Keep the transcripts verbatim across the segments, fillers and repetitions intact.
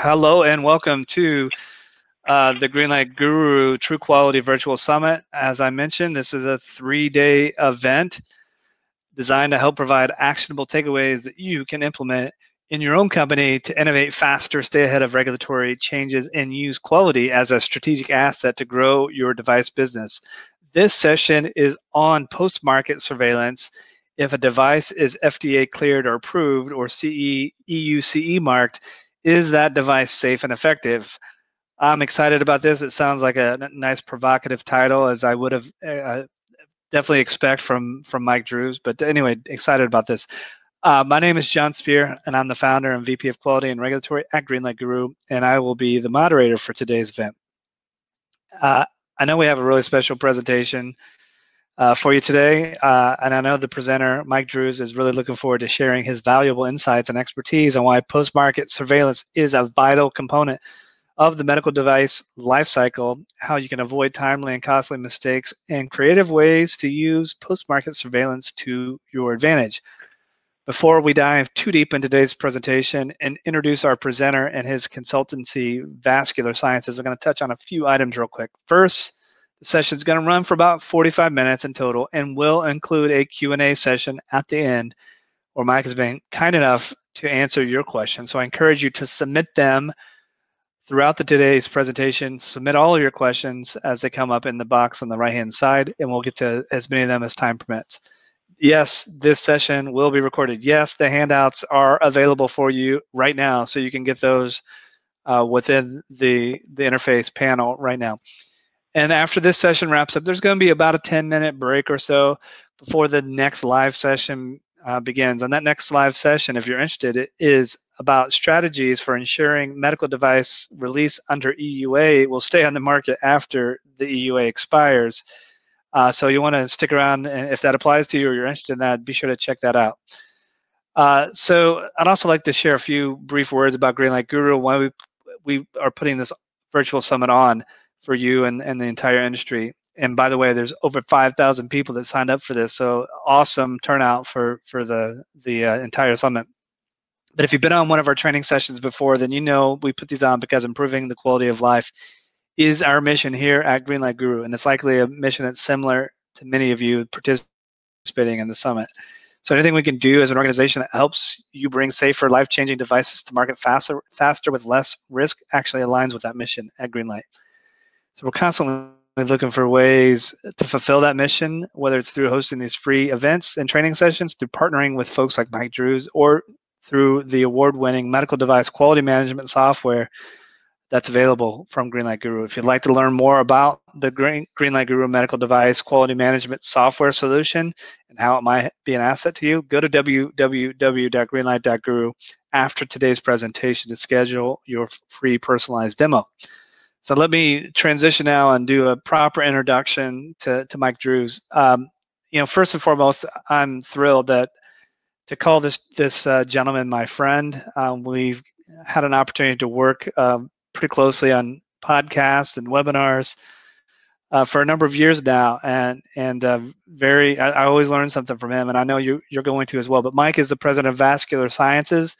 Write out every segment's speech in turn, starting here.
Hello and welcome to uh, the Greenlight Guru True Quality Virtual Summit. As I mentioned, this is a three-day event designed to help provide actionable takeaways that you can implement in your own company to innovate faster, stay ahead of regulatory changes, and use quality as a strategic asset to grow your device business. This session is on post-market surveillance. If a device is F D A cleared or approved or C E, E U C E marked, is that device safe and effective? I'm excited about this. It sounds like a nice provocative title, as I would have uh, definitely expect from from Mike Drews. But anyway, excited about this. Uh, my name is John Spear, and I'm the founder and V P of Quality and Regulatory at Greenlight Guru, and I will be the moderator for today's event. Uh, I know we have a really special presentation uh, for you today, uh, and I know the presenter, Mike Drews, is really looking forward to sharing his valuable insights and expertise on why post-market surveillance is a vital component of the medical device lifecycle, how you can avoid timely and costly mistakes, and creative ways to use post-market surveillance to your advantage. Before we dive too deep into today's presentation and introduce our presenter and his consultancy, Vascular Sciences, I'm going to touch on a few items real quick. First, the session is going to run for about forty-five minutes in total and will include a Q and A session at the end where Mike has been kind enough to answer your questions. So I encourage you to submit them throughout the today's presentation. Submit all of your questions as they come up in the box on the right-hand side, and we'll get to as many of them as time permits. Yes, this session will be recorded. Yes, the handouts are available for you right now, so you can get those uh, within the, the interface panel right now. And after this session wraps up, there's going to be about a ten minute break or so before the next live session uh, begins. And that next live session, if you're interested, it is about strategies for ensuring medical device release under E U A will stay on the market after the E U A expires. Uh, so you want to stick around, and if that applies to you or you're interested in that, be sure to check that out. Uh, so I'd also like to share a few brief words about Greenlight Guru, why we, we are putting this virtual summit on for you and, and the entire industry. And by the way, there's over five thousand people that signed up for this, so awesome turnout for, for the, the uh, entire summit. But if you've been on one of our training sessions before, then you know we put these on because improving the quality of life is our mission here at Greenlight Guru, and it's likely a mission that's similar to many of you participating in the summit. So anything we can do as an organization that helps you bring safer, life-changing devices to market faster, faster with less risk actually aligns with that mission at Greenlight. So we're constantly looking for ways to fulfill that mission, whether it's through hosting these free events and training sessions, through partnering with folks like Mike Drews, or through the award-winning medical device quality management software that's available from Greenlight Guru. If you'd like to learn more about the Green, Greenlight Guru medical device quality management software solution and how it might be an asset to you, go to w w w dot greenlight dot guru after today's presentation to schedule your free personalized demo. So let me transition now and do a proper introduction to, to Mike Drews. Um, you know, first and foremost, I'm thrilled that to call this this uh, gentleman my friend. Um, we've had an opportunity to work um, pretty closely on podcasts and webinars uh, for a number of years now, and and uh, very I, I always learn something from him, and I know you you're going to as well. But Mike is the president of Vascular Sciences.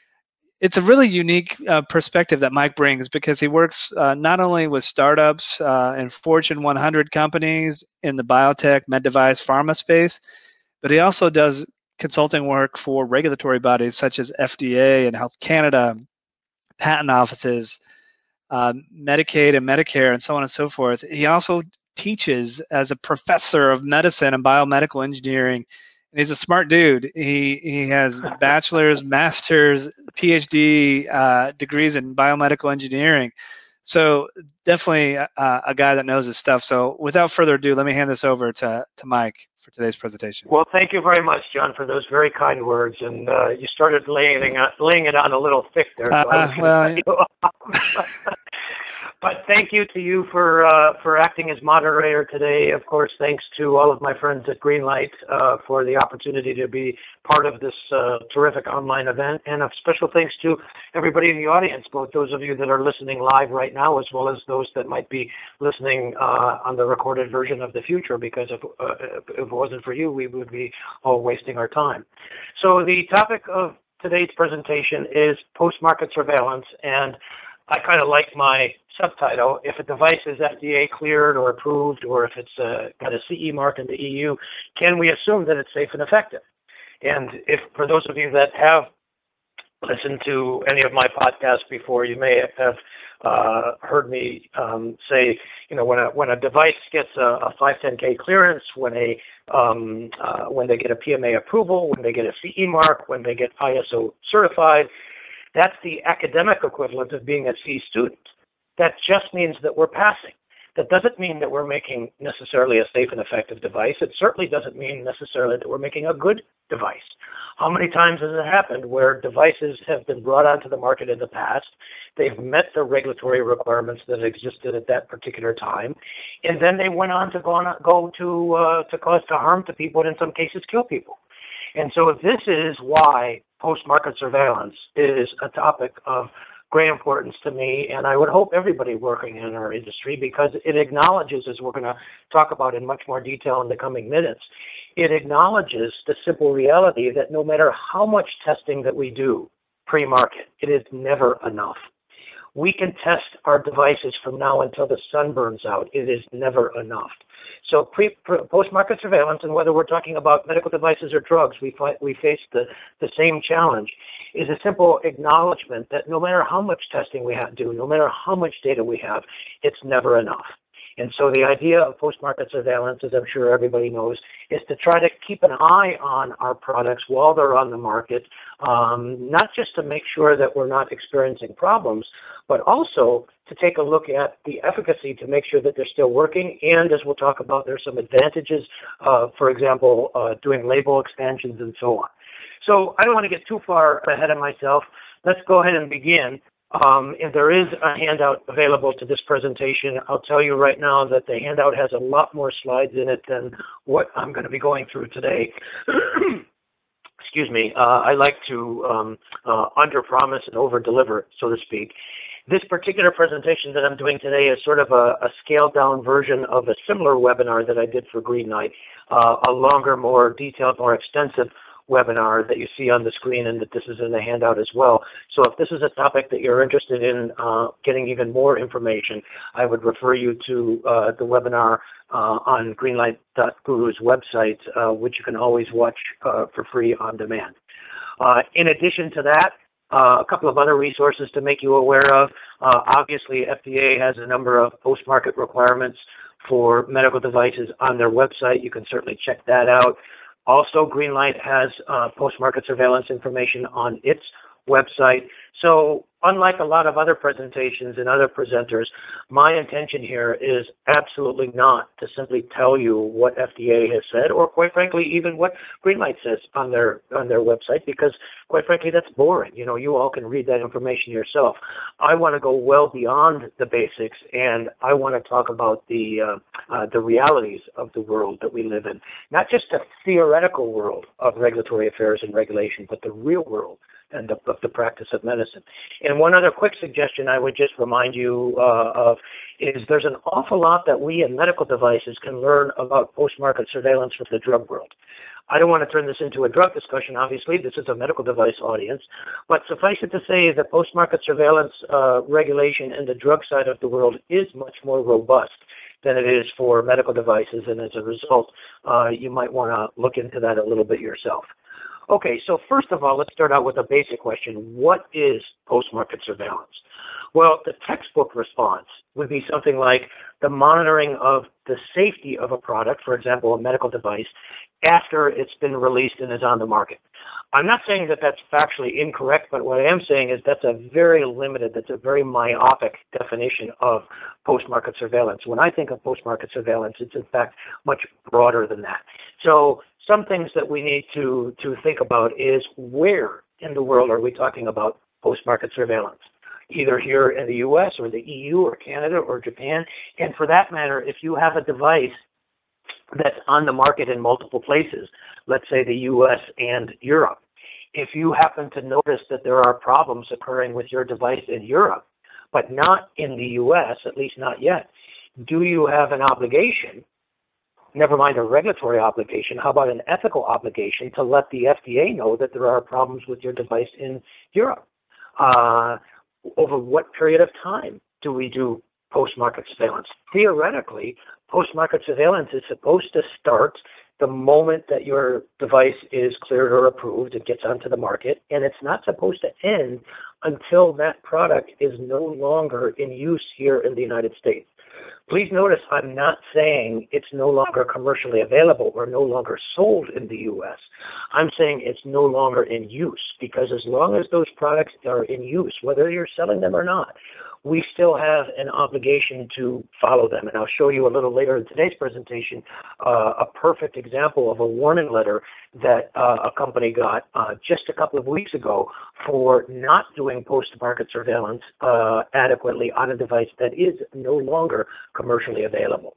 It's a really unique uh, perspective that Mike brings because he works uh, not only with startups uh, and Fortune one hundred companies in the biotech, med device, pharma space, but he also does consulting work for regulatory bodies such as F D A and Health Canada, patent offices, uh, Medicaid and Medicare, and so on and so forth. He also teaches as a professor of medicine and biomedical engineering. And he's a smart dude. He he has bachelor's, master's, PhD uh, degrees in biomedical engineering. So definitely uh, a guy that knows his stuff. So without further ado, let me hand this over to, to Mike for today's presentation. Well, thank you very much, John, for those very kind words. And uh, you started laying it, laying it on a little thick there. So uh, I was well, But thank you to you for uh, for acting as moderator today. Of course, thanks to all of my friends at Greenlight uh, for the opportunity to be part of this uh, terrific online event. And a special thanks to everybody in the audience, both those of you that are listening live right now, as well as those that might be listening uh, on the recorded version of the future, because if, uh, if it wasn't for you, we would be all wasting our time. So the topic of today's presentation is post-market surveillance, and I kind of like my subtitle. If a device is F D A cleared or approved, or if it's uh, got a C E mark in the E U, can we assume that it's safe and effective? And if, for those of you that have listened to any of my podcasts before, you may have uh, heard me um, say, you know, when a when a device gets a, a five ten K clearance, when a um, uh, when they get a P M A approval, when they get a C E mark, when they get I S O certified, that's the academic equivalent of being a C student. That just means that we're passing. That doesn't mean that we're making necessarily a safe and effective device. It certainly doesn't mean necessarily that we're making a good device. How many times has it happened where devices have been brought onto the market in the past, they've met the regulatory requirements that existed at that particular time, and then they went on to go, on, go to, uh, to cause to harm to people and in some cases kill people. And so this is why post-market surveillance is a topic of great importance to me, and I would hope everybody working in our industry, because it acknowledges, as we're going to talk about in much more detail in the coming minutes, it acknowledges the simple reality that no matter how much testing that we do pre-market, it is never enough. We can test our devices from now until the sun burns out. It is never enough. So pre, pre, post-market surveillance, and whether we're talking about medical devices or drugs, we, fi we face the, the same challenge, is a simple acknowledgement that no matter how much testing we have to do, no matter how much data we have, it's never enough. And so the idea of post-market surveillance, as I'm sure everybody knows, is to try to keep an eye on our products while they're on the market, um, not just to make sure that we're not experiencing problems, but also to take a look at the efficacy to make sure that they're still working. And as we'll talk about, there's some advantages, uh, for example, uh, doing label expansions and so on. So I don't want to get too far ahead of myself. Let's go ahead and begin. Um, if there is a handout available to this presentation, I'll tell you right now that the handout has a lot more slides in it than what I'm going to be going through today. Excuse me. Uh, I like to um, uh, under-promise and over-deliver, so to speak. This particular presentation that I'm doing today is sort of a, a scaled-down version of a similar webinar that I did for Greenlight, uh, a longer, more detailed, more extensive webinar that you see on the screen, and that this is in the handout as well. So if this is a topic that you're interested in uh, getting even more information, I would refer you to uh, the webinar uh, on greenlight dot guru's website, uh, which you can always watch uh, for free on demand. Uh, in addition to that, uh, a couple of other resources to make you aware of. Uh, obviously, F D A has a number of post-market requirements for medical devices on their website. You can certainly check that out. Also, Greenlight has uh, post-market surveillance information on its website. So unlike a lot of other presentations and other presenters, my intention here is absolutely not to simply tell you what F D A has said, or quite frankly, even what Greenlight says on their on their website, because quite frankly, that's boring. You know, you all can read that information yourself. I want to go well beyond the basics, and I want to talk about the uh, uh, the realities of the world that we live in, not just the theoretical world of regulatory affairs and regulation, but the real world and the, of the practice of medicine. And one other quick suggestion I would just remind you uh, of is there's an awful lot that we in medical devices can learn about post-market surveillance from the drug world. I don't want to turn this into a drug discussion, obviously. This is a medical device audience. But suffice it to say that post-market surveillance uh, regulation in the drug side of the world is much more robust than it is for medical devices. And as a result, uh, you might want to look into that a little bit yourself. Okay, so first of all, let's start out with a basic question. What is post-market surveillance? Well, the textbook response would be something like the monitoring of the safety of a product, for example, a medical device, after it's been released and is on the market. I'm not saying that that's factually incorrect, but what I am saying is that's a very limited, that's a very myopic definition of post-market surveillance. When I think of post-market surveillance, it's in fact much broader than that. So some things that we need to, to think about is where in the world are we talking about post-market surveillance? Either here in the U S or the E U or Canada or Japan. And for that matter, if you have a device that's on the market in multiple places, let's say the U S and Europe, if you happen to notice that there are problems occurring with your device in Europe, but not in the U S, at least not yet, do you have an obligation never mind a regulatory obligation, how about an ethical obligation to let the F D A know that there are problems with your device in Europe? Uh, over what period of time do we do post-market surveillance? Theoretically, post-market surveillance is supposed to start the moment that your device is cleared or approved, it gets onto the market, and it's not supposed to end until that product is no longer in use here in the United States. Please notice I'm not saying it's no longer commercially available or no longer sold in the U S. I'm saying it's no longer in use, because as long as those products are in use, whether you're selling them or not, we still have an obligation to follow them. And I'll show you a little later in today's presentation uh, a perfect example of a warning letter that uh, a company got uh, just a couple of weeks ago for not doing post-market surveillance uh, adequately on a device that is no longer commercially available.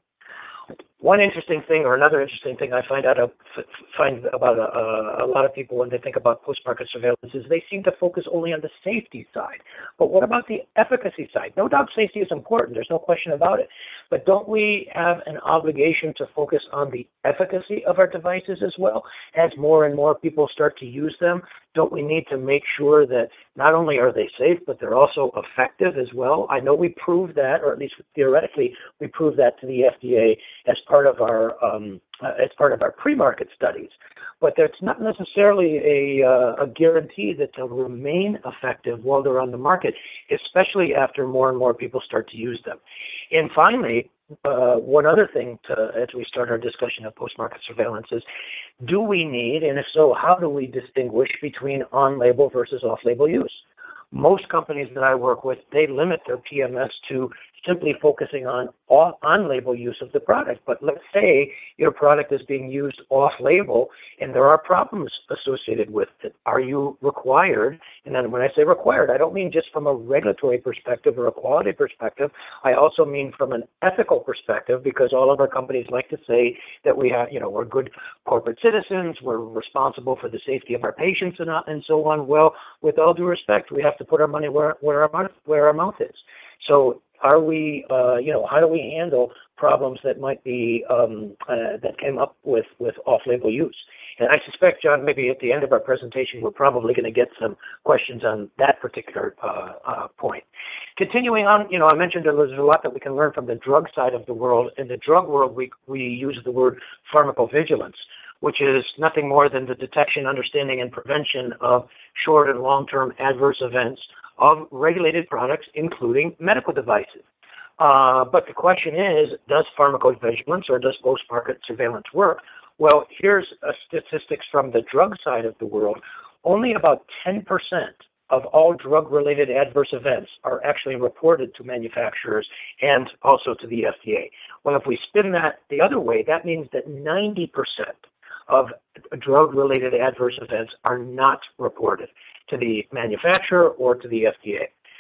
One interesting thing, or another interesting thing I find out of, find about a, a lot of people when they think about post-market surveillance is they seem to focus only on the safety side. But what about the efficacy side? No doubt safety is important. There's no question about it. But don't we have an obligation to focus on the efficacy of our devices as well? As more and more people start to use them, don't we need to make sure that not only are they safe, but they're also effective as well? I know we proved that, or at least theoretically, we proved that to the F D A as part of our um, uh, as part of our pre-market studies. But that's not necessarily a, uh, a guarantee that they'll remain effective while they're on the market, especially after more and more people start to use them. And finally, uh, one other thing to, as we start our discussion of post-market surveillance is, do we need, and if so, how do we distinguish between on-label versus off-label use? Most companies that I work with, they limit their P M S to simply focusing on on-label use of the product. But let's say your product is being used off-label and there are problems associated with it. Are you required? And then when I say required, I don't mean just from a regulatory perspective or a quality perspective. I also mean from an ethical perspective, because all of our companies like to say that we have, you know, we're good corporate citizens, we're responsible for the safety of our patients and, and so on. Well, with all due respect, we have to put our money where, where, our, mouth, where our mouth is. So are we, uh, you know, how do we handle problems that might be, um, uh, that came up with, with off-label use? And I suspect, John, maybe at the end of our presentation, we're probably going to get some questions on that particular uh, uh, point. Continuing on, you know, I mentioned that there's a lot that we can learn from the drug side of the world. In the drug world, we, we use the word pharmacovigilance, which is nothing more than the detection, understanding, and prevention of short and long-term adverse events of regulated products, including medical devices. Uh, but the question is, does pharmacovigilance or does post-market surveillance work? Well, here's a statistics from the drug side of the world. Only about ten percent of all drug-related adverse events are actually reported to manufacturers and also to the F D A. Well, if we spin that the other way, that means that ninety percent of drug-related adverse events are not reported to the manufacturer or to the F D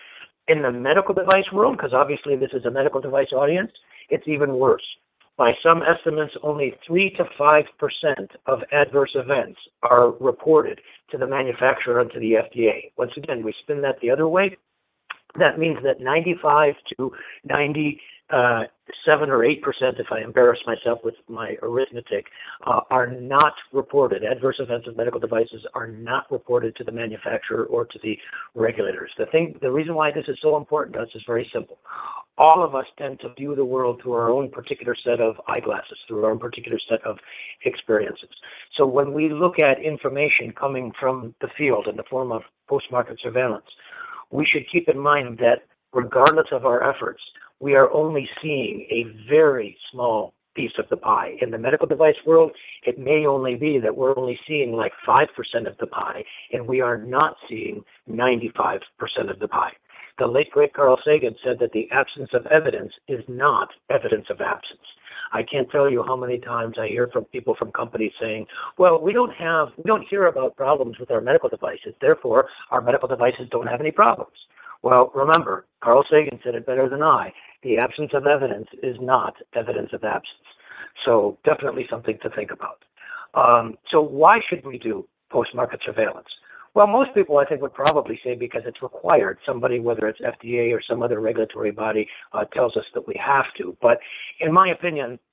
A. In the medical device world, because obviously this is a medical device audience, it's even worse. By some estimates, only three to five percent of adverse events are reported to the manufacturer and to the F D A. Once again, we spin that the other way. That means that ninety-five to ninety-seven or eight percent, if I embarrass myself with my arithmetic, uh, are not reported. Adverse events of medical devices are not reported to the manufacturer or to the regulators. The thing, the reason why this is so important to us is very simple. All of us tend to view the world through our own particular set of eyeglasses, through our own particular set of experiences. So when we look at information coming from the field in the form of post-market surveillance, we should keep in mind that regardless of our efforts, we are only seeing a very small piece of the pie. In the medical device world, it may only be that we're only seeing like five percent of the pie, and we are not seeing ninety-five percent of the pie. The late, great Carl Sagan said that the absence of evidence is not evidence of absence. I can't tell you how many times I hear from people from companies saying, well, we don't have, we don't hear about problems with our medical devices, therefore our medical devices don't have any problems. Well, remember, Carl Sagan said it better than I. The absence of evidence is not evidence of absence. So definitely something to think about. Um, so why should we do post-market surveillance? Well, most people, I think, would probably say because it's required. Somebody, whether it's F D A or some other regulatory body, uh, tells us that we have to. But in my opinion,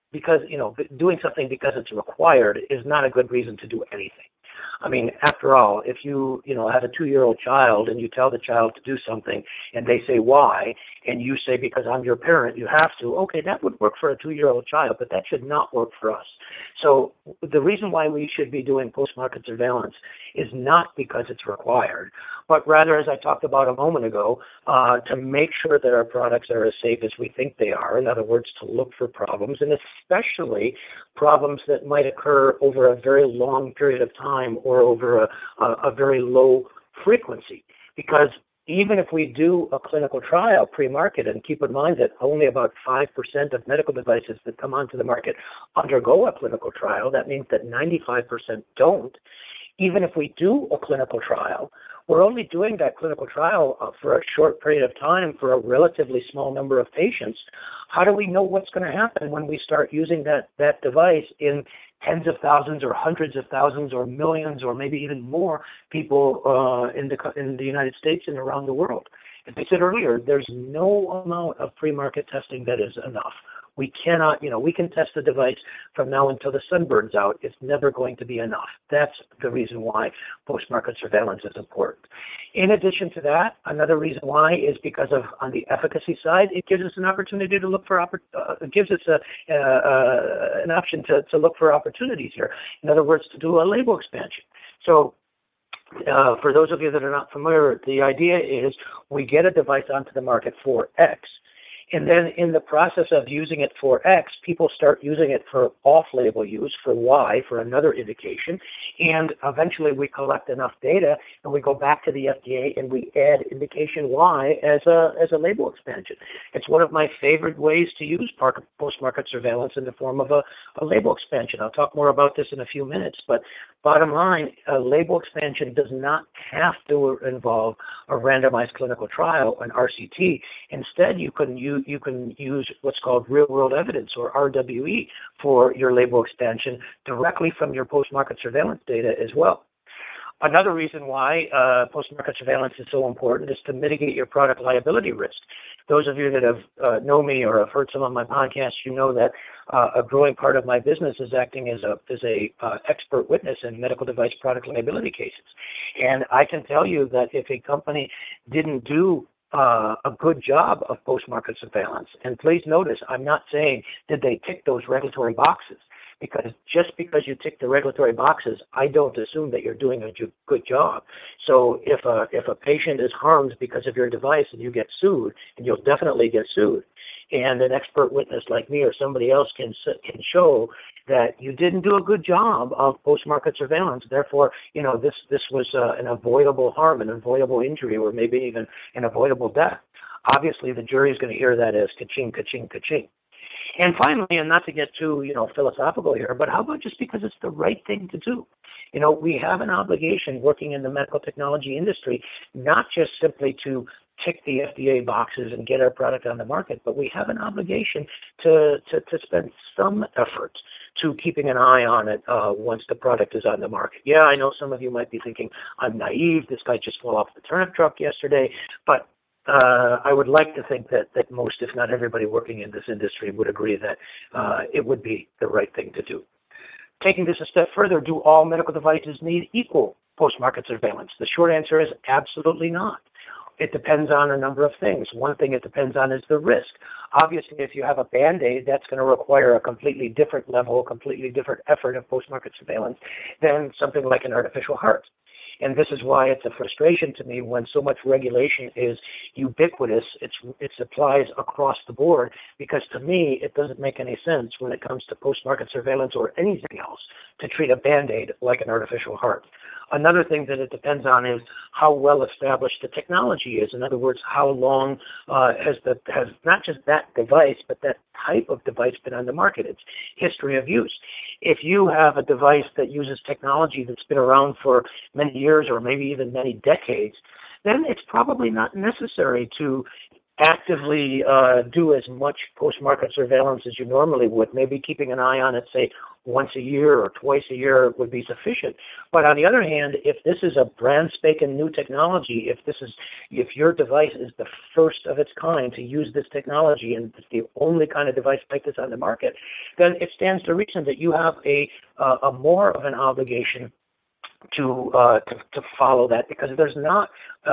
because, you know, doing something because it's required is not a good reason to do anything. I mean, after all, if you, you know, have a two-year-old child and you tell the child to do something and they say why, and you say because I'm your parent, you have to, okay, that would work for a two-year-old child, but that should not work for us. So the reason why we should be doing post-market surveillance is not because it's required, but rather, as I talked about a moment ago, uh, to make sure that our products are as safe as we think they are. In other words, to look for problems, and especially problems that might occur over a very long period of time or over a, a, a very low frequency. Because even if we do a clinical trial pre-market, and keep in mind that only about five percent of medical devices that come onto the market undergo a clinical trial, that means that ninety-five percent don't. Even if we do a clinical trial, we're only doing that clinical trial uh, for a short period of time for a relatively small number of patients. How do we know what's going to happen when we start using that, that device in tens of thousands or hundreds of thousands or millions or maybe even more people uh, in the in the United States and around the world? As I said earlier, there's no amount of pre-market testing that is enough. We cannot, you know, we can test the device from now until the sun burns out. It's never going to be enough. That's the reason why post-market surveillance is important. In addition to that, another reason why is because of, on the efficacy side, it gives us an opportunity to look for, uh, it gives us a, uh, uh, an option to, to look for opportunities here. In other words, to do a label expansion. So uh, for those of you that are not familiar, the idea is we get a device onto the market for X. And then in the process of using it for X, people start using it for off-label use, for Y, for another indication. And eventually we collect enough data and we go back to the F D A and we add indication Y as a, as a label expansion. It's one of my favorite ways to use post-market surveillance in the form of a, a label expansion. I'll talk more about this in a few minutes, but bottom line, a label expansion does not have to involve a randomized clinical trial, an R C T. Instead, you can use you can use what's called real-world evidence, or R W E, for your label expansion directly from your post-market surveillance data as well. Another reason why uh, post-market surveillance is so important is to mitigate your product liability risk. Those of you that have uh, know me or have heard some of my podcasts, you know that uh, a growing part of my business is acting as a as a uh, expert witness in medical device product liability cases. And I can tell you that if a company didn't do Uh, a good job of post-market surveillance. And please notice, I'm not saying did they tick those regulatory boxes, because just because you tick the regulatory boxes, I don't assume that you're doing a good job. So if a, if a patient is harmed because of your device and you get sued, and you'll definitely get sued, and an expert witness like me or somebody else can can show that you didn't do a good job of post-market surveillance, therefore, you know, this this was uh, an avoidable harm, an avoidable injury, or maybe even an avoidable death. Obviously, the jury is going to hear that as ka-ching, ka-ching, ka-ching. And finally, and not to get too, you know, philosophical here, but how about just because it's the right thing to do? You know, we have an obligation working in the medical technology industry, not just simply to tick the F D A boxes and get our product on the market, but we have an obligation to, to, to spend some effort to keeping an eye on it uh, once the product is on the market. Yeah, I know some of you might be thinking, I'm naive, this guy just fell off the turnip truck yesterday, but uh, I would like to think that, that most, if not everybody working in this industry would agree that uh, it would be the right thing to do. Taking this a step further, do all medical devices need equal post-market surveillance? The short answer is absolutely not. It depends on a number of things. One thing it depends on is the risk. Obviously, if you have a Band-Aid, that's going to require a completely different level, a completely different effort of post-market surveillance than something like an artificial heart. And this is why it's a frustration to me when so much regulation is ubiquitous, it's, it applies across the board, because to me, it doesn't make any sense when it comes to post-market surveillance or anything else to treat a Band-Aid like an artificial heart. Another thing that it depends on is how well established the technology is. In other words, how long uh, has the has not just that device, but that type of device been on the market, its history of use. If you have a device that uses technology that's been around for many years or maybe even many decades, then it's probably not necessary to actively uh, do as much post-market surveillance as you normally would. Maybe keeping an eye on it, say, once a year or twice a year would be sufficient. But on the other hand, if this is a brand spanking new technology, if this is, if your device is the first of its kind to use this technology and it's the only kind of device like this on the market, then it stands to reason that you have a, uh, a more of an obligation to, uh, to to follow that, because there's not uh,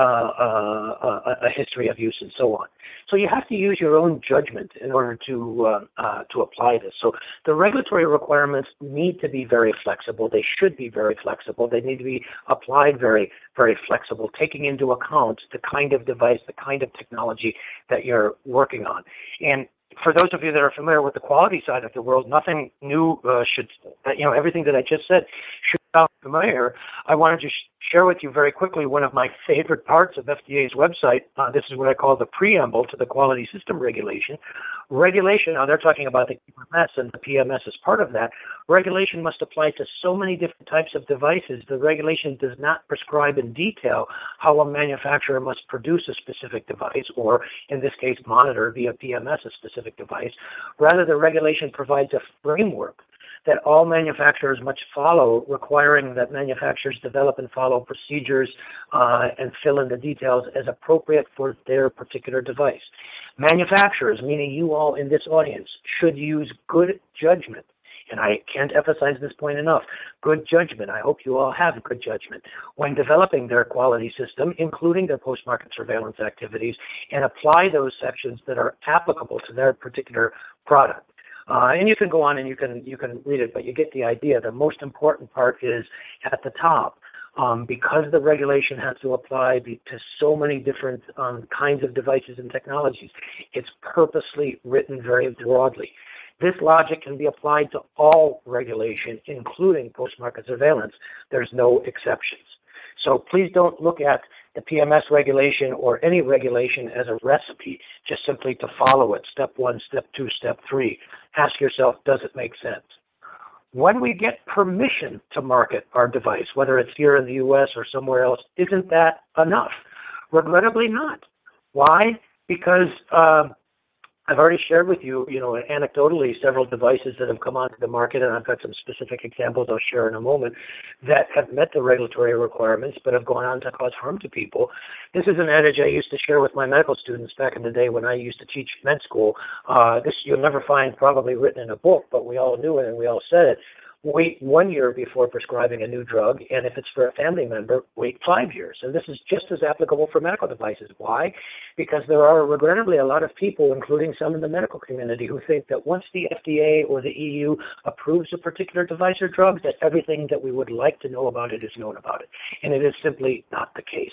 uh, a, a history of use and so on. So you have to use your own judgment in order to uh, uh, to apply this. So the regulatory requirements need to be very flexible. They should be very flexible. They need to be applied very, very flexible, taking into account the kind of device, the kind of technology that you're working on. And for those of you that are familiar with the quality side of the world, nothing new uh, should, you know, everything that I just said should sound familiar. I wanted to sh share with you very quickly one of my favorite parts of F D A's website. Uh, this is what I call the preamble to the quality system regulation. Regulation, now they're talking about the Q M S, and the P M S is part of that. Regulation must apply to so many different types of devices. The regulation does not prescribe in detail how a manufacturer must produce a specific device, or in this case, monitor via P M S a specific device. Rather, the regulation provides a framework that all manufacturers must follow, requiring that manufacturers develop and follow procedures uh, and fill in the details as appropriate for their particular device. Manufacturers, meaning you all in this audience, should use good judgment. And I can't emphasize this point enough. Good judgment. I hope you all have good judgment when developing their quality system, including their post-market surveillance activities, and apply those sections that are applicable to their particular product. Uh, and you can go on and you can you can read it, but you get the idea. The most important part is at the top. Um, because the regulation has to apply to so many different um, kinds of devices and technologies, it's purposely written very broadly. This logic can be applied to all regulation, including post-market surveillance. There's no exceptions. So please don't look at the P M S regulation or any regulation as a recipe, just simply to follow it, step one, step two, step three. Ask yourself, does it make sense? When we get permission to market our device, whether it's here in the U S or somewhere else, isn't that enough? Regrettably not. Why? Because uh, I've already shared with you, you know, anecdotally, several devices that have come onto the market, and I've got some specific examples I'll share in a moment, that have met the regulatory requirements but have gone on to cause harm to people. This is an adage I used to share with my medical students back in the day when I used to teach med school. Uh, this you'll never find probably written in a book, but we all knew it and we all said it. Wait one year before prescribing a new drug, and if it's for a family member, wait five years. And this is just as applicable for medical devices. Why? Because there are regrettably a lot of people, including some in the medical community, who think that once the F D A or the E U approves a particular device or drug, that everything that we would like to know about it is known about it. And it is simply not the case.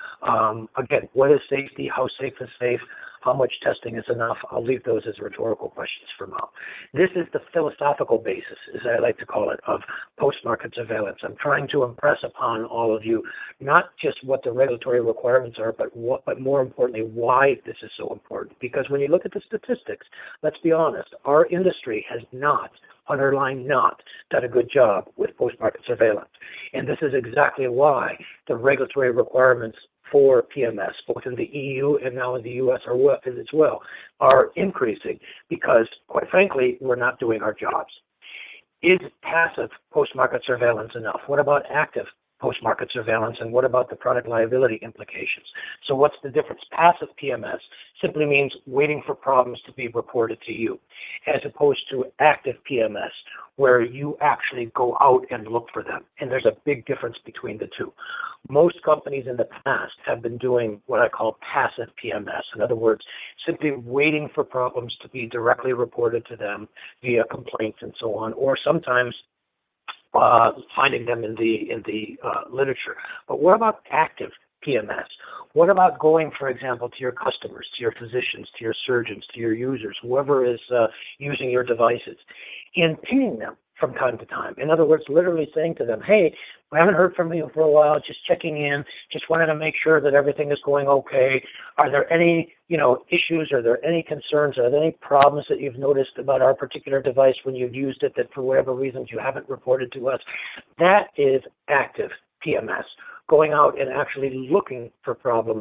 Um, again, what is safety? How safe is safe? How much testing is enough? I'll leave those as rhetorical questions for now. This is the philosophical basis, as I like to call it, of post-market surveillance. I'm trying to impress upon all of you not just what the regulatory requirements are, but what, but more importantly, why this is so important. Because when you look at the statistics, let's be honest, our industry has not, underline not, done a good job with post-market surveillance. And this is exactly why the regulatory requirements for P M S, both in the E U and now in the U S are, as well, are increasing because, quite frankly, we're not doing our jobs. Is passive post-market surveillance enough? What about active post-market surveillance, and what about the product liability implications? So what's the difference? Passive P M S simply means waiting for problems to be reported to you, as opposed to active P M S, where you actually go out and look for them. And there's a big difference between the two. Most companies in the past have been doing what I call passive P M S. In other words, simply waiting for problems to be directly reported to them via complaints and so on, or sometimes uh, finding them in the in the uh, literature. But what about active P M S? What about going, for example, to your customers, to your physicians, to your surgeons, to your users, whoever is uh, using your devices, and pinging them from time to time? In other words, literally saying to them, hey, we haven't heard from you for a while, just checking in, just wanted to make sure that everything is going okay. Are there any, you know, issues? Are there any concerns? Are there any problems that you've noticed about our particular device when you've used it that for whatever reasons you haven't reported to us? That is active P M S, going out and actually looking for problems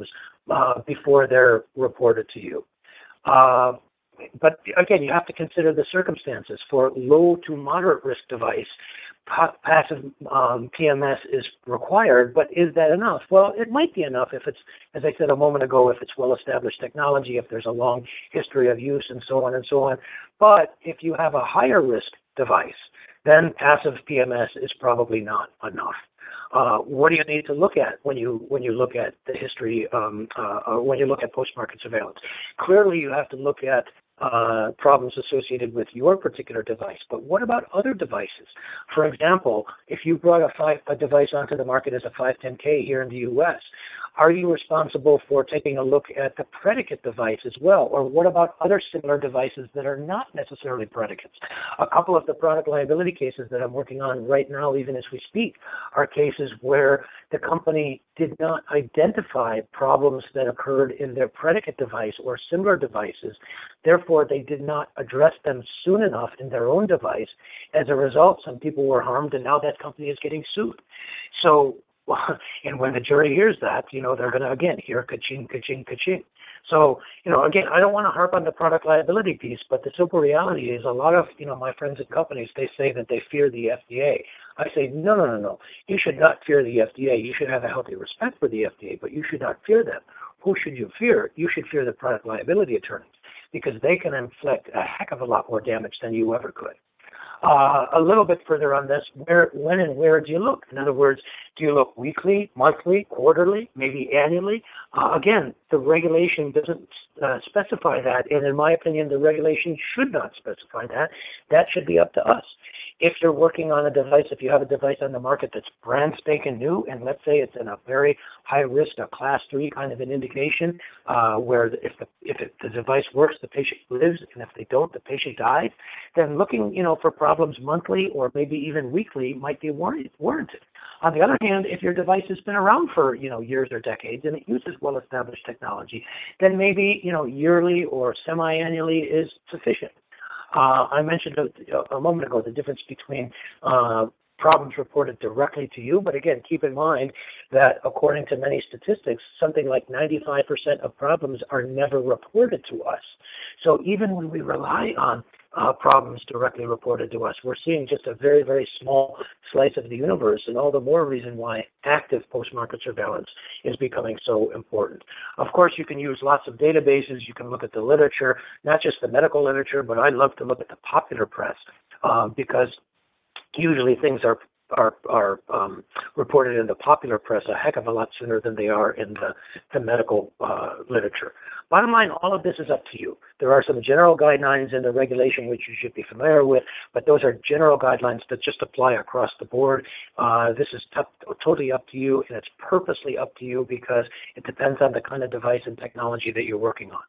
uh, before they're reported to you. Uh, but again, you have to consider the circumstances. For low to moderate risk device, passive um, P M S is required, but is that enough? Well, it might be enough if it's, as I said a moment ago, if it's well-established technology, if there's a long history of use, and so on and so on. But if you have a higher risk device, then passive P M S is probably not enough. Uh, what do you need to look at when you when you look at the history, um, uh, when you look at post-market surveillance? Clearly, you have to look at uh, problems associated with your particular device. But what about other devices? For example, if you brought a, five, a device onto the market as a five ten K here in the U S, are you responsible for taking a look at the predicate device as well? Or what about other similar devices that are not necessarily predicates? A couple of the product liability cases that I'm working on right now, even as we speak, are cases where the company did not identify problems that occurred in their predicate device or similar devices. Therefore, they did not address them soon enough in their own device. As a result, some people were harmed, and now that company is getting sued. So, and when the jury hears that, you know, they're going to, again, hear ka-ching, ka-ching, ka-ching. So, you know, again, I don't want to harp on the product liability piece, but the simple reality is a lot of, you know, my friends at companies, they say that they fear the F D A. I say, no, no, no, no. You should not fear the F D A. You should have a healthy respect for the F D A, but you should not fear them. Who should you fear? You should fear the product liability attorneys, because they can inflict a heck of a lot more damage than you ever could. Uh, a little bit further on this, where, when and where do you look? In other words, do you look weekly, monthly, quarterly, maybe annually? Uh, again, the regulation doesn't uh, specify that, and in my opinion, the regulation should not specify that. That should be up to us. If you're working on a device, if you have a device on the market that's brand spanking new, and let's say it's in a very high risk, a class three kind of an indication, uh, where if the if it, the device works, the patient lives, and if they don't, the patient dies, then looking, you know, for problems monthly or maybe even weekly might be warranted. On the other hand, if your device has been around for, you know, years or decades and it uses well-established technology, then maybe, you know, yearly or semi-annually is sufficient. Uh, I mentioned a, a moment ago the difference between uh, problems reported directly to you, but again, keep in mind that according to many statistics, something like ninety-five percent of problems are never reported to us. So even when we rely on uh, problems directly reported to us, we're seeing just a very, very small slice of the universe, and all the more reason why active post-market surveillance is becoming so important. Of course, you can use lots of databases. You can look at the literature, not just the medical literature, but I love to look at the popular press uh, because usually things are are, are um, reported in the popular press a heck of a lot sooner than they are in the, the medical uh, literature. Bottom line, all of this is up to you. There are some general guidelines in the regulation which you should be familiar with, but those are general guidelines that just apply across the board. Uh, this is t- totally up to you, and it's purposely up to you because it depends on the kind of device and technology that you're working on.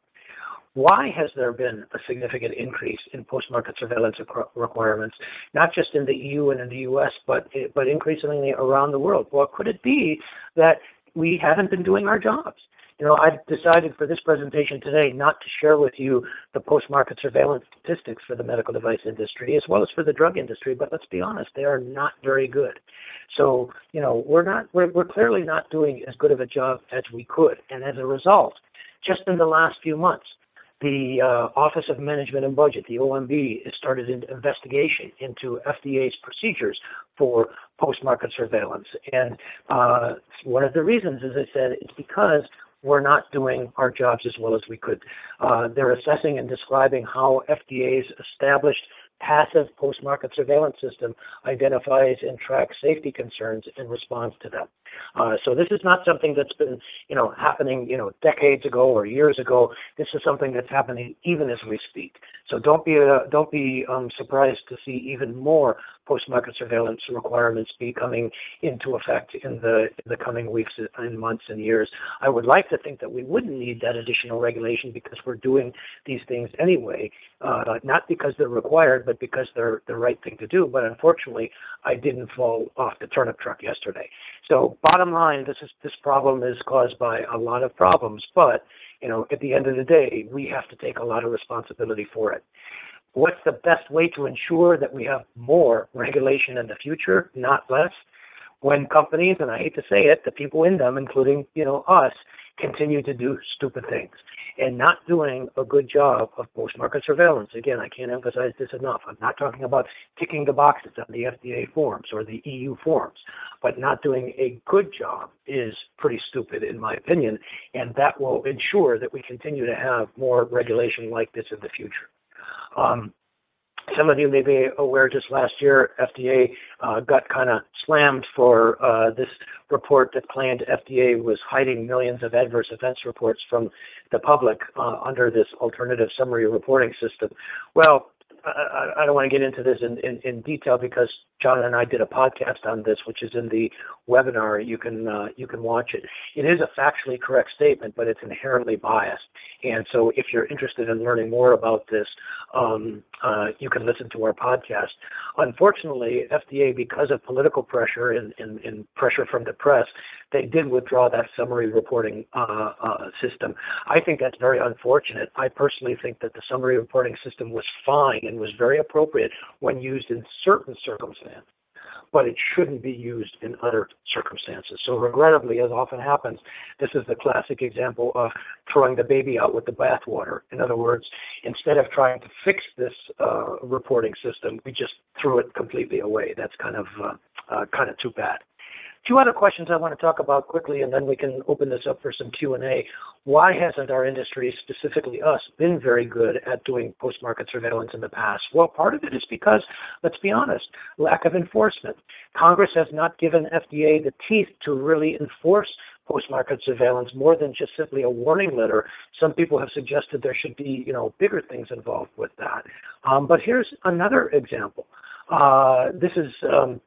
Why has there been a significant increase in post-market surveillance requirements, not just in the E U and in the U S, but but increasingly around the world? Well, could it be that we haven't been doing our jobs? You know, I've decided for this presentation today not to share with you the post-market surveillance statistics for the medical device industry as well as for the drug industry, but let's be honest, they are not very good. So, you know, we're not we're, we're clearly not doing as good of a job as we could, and as a result, just in the last few months, the uh, Office of Management and Budget, the O M B, has started an investigation into F D A's procedures for post-market surveillance. And uh, one of the reasons, as I said, is because we're not doing our jobs as well as we could. Uh, they're assessing and describing how F D A's established passive post-market surveillance system identifies and tracks safety concerns and responds to them. Uh, so this is not something that's been, you know, happening, you know, decades ago or years ago. This is something that's happening even as we speak. So don't be uh, don't be um, surprised to see even more post-market surveillance requirements be coming into effect in the in the coming weeks and months and years. I would like to think that we wouldn't need that additional regulation because we're doing these things anyway, uh, not because they're required, but because they're the right thing to do. But unfortunately, I didn't fall off the turnip truck yesterday. So bottom line, this is this problem is caused by a lot of problems, but you know, at the end of the day, we have to take a lot of responsibility for it. What's the best way to ensure that we have more regulation in the future, not less? When companies, and I hate to say it, the people in them, including, you know, us, continue to do stupid things and not doing a good job of post-market surveillance. Again, I can't emphasize this enough. I'm not talking about ticking the boxes on the F D A forms or the E U forms, but not doing a good job is pretty stupid in my opinion, and that will ensure that we continue to have more regulation like this in the future. Um, Some of you may be aware just last year, F D A uh, got kind of slammed for uh, this report that claimed F D A was hiding millions of adverse events reports from the public uh, under this alternative summary reporting system. Well, I, I don't want to get into this in, in, in detail because John and I did a podcast on this, which is in the webinar. You can uh, you can watch it. It is a factually correct statement, but it's inherently biased. And so if you're interested in learning more about this, um, uh, you can listen to our podcast. Unfortunately, F D A, because of political pressure and, and, and pressure from the press, they did withdraw that summary reporting uh, uh, system. I think that's very unfortunate. I personally think that the summary reporting system was fine and was very appropriate when used in certain circumstances, but it shouldn't be used in other circumstances. So regrettably, as often happens, this is the classic example of throwing the baby out with the bathwater. In other words, instead of trying to fix this uh, reporting system, we just threw it completely away. That's kind of uh, uh, kind of too bad. Two other questions I want to talk about quickly, and then we can open this up for some Q and A. Why hasn't our industry, specifically us, been very good at doing post-market surveillance in the past? Well, part of it is because, let's be honest, lack of enforcement. Congress has not given F D A the teeth to really enforce post-market surveillance more than just simply a warning letter. Some people have suggested there should be, you know, bigger things involved with that. Um, but here's another example. Uh, this is... Um,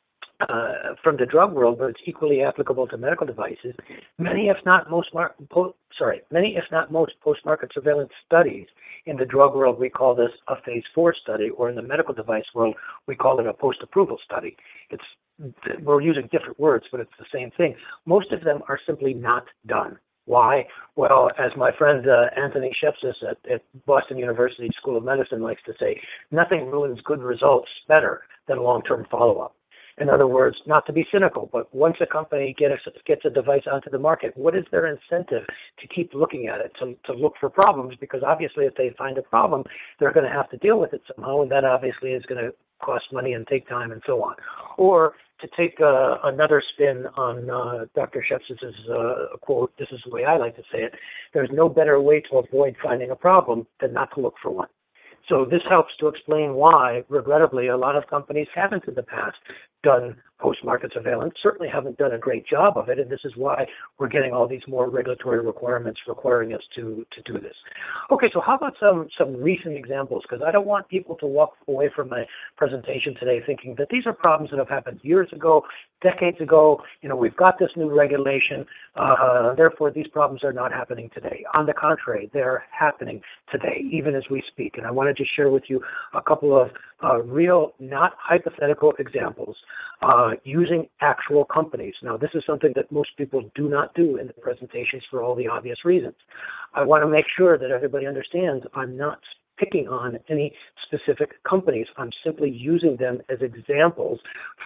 Uh, from the drug world, but it's equally applicable to medical devices. Many, if not most, mar- po- sorry, many, if not most, post-market surveillance studies in the drug world, we call this a phase four study, or in the medical device world, we call it a post-approval study. It's we're using different words, but it's the same thing. Most of them are simply not done. Why? Well, as my friend uh, Anthony Shepsis at, at Boston University School of Medicine likes to say, nothing ruins good results better than long-term follow-up. In other words, not to be cynical, but once a company gets, gets a device onto the market, what is their incentive to keep looking at it, to, to look for problems? Because obviously if they find a problem, they're going to have to deal with it somehow, and that obviously is going to cost money and take time and so on. Or to take uh, another spin on uh, Doctor Shepsis's uh, quote, this is the way I like to say it, there's no better way to avoid finding a problem than not to look for one. So this helps to explain why, regrettably, a lot of companies haven't in the past done post-market surveillance, certainly haven't done a great job of it, and this is why we're getting all these more regulatory requirements requiring us to, to do this. Okay, so how about some, some recent examples? Because I don't want people to walk away from my presentation today thinking that these are problems that have happened years ago, decades ago. You know, we've got this new regulation, uh, therefore these problems are not happening today. On the contrary, they're happening today, even as we speak. And I want to just share with you a couple of uh, real, not hypothetical examples uh, using actual companies. Now, this is something that most people do not do in the presentations for all the obvious reasons. I want to make sure that everybody understands I'm not picking on any specific companies. I'm simply using them as examples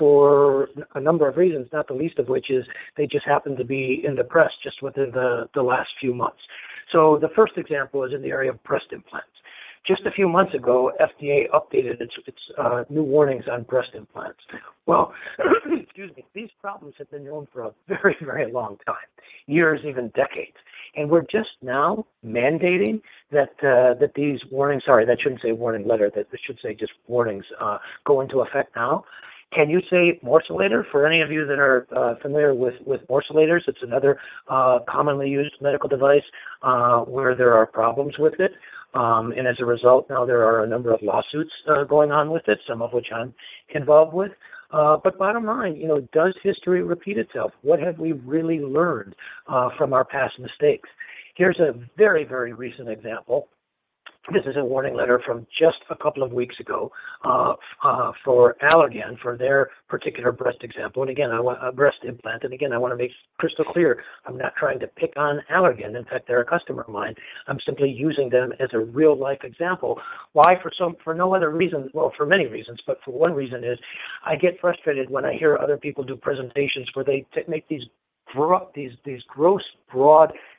for a number of reasons, not the least of which is they just happen to be in the press just within the, the last few months. So the first example is in the area of breast implants. Just a few months ago, F D A updated its, its uh, new warnings on breast implants. Well, excuse me, these problems have been known for a very, very long time, years, even decades. And we're just now mandating that uh, that these warnings, sorry, that shouldn't say warning letter, that it should say just warnings, uh, go into effect now. Can you say morcellator? For any of you that are uh, familiar with, with morcellators, it's another uh, commonly used medical device uh, where there are problems with it. Um, and as a result, now there are a number of lawsuits uh, going on with it, some of which I'm involved with. Uh, but bottom line, you know, does history repeat itself? What have we really learned uh, from our past mistakes? Here's a very, very recent example. This is a warning letter from just a couple of weeks ago uh, uh, for Allergan, for their particular breast example. And again, I want a breast implant. And again, I want to make crystal clear, I'm not trying to pick on Allergan. In fact, they're a customer of mine. I'm simply using them as a real-life example. Why? For some, for no other reason. Well, for many reasons, but for one reason is I get frustrated when I hear other people do presentations where they t- make these these these gross, broad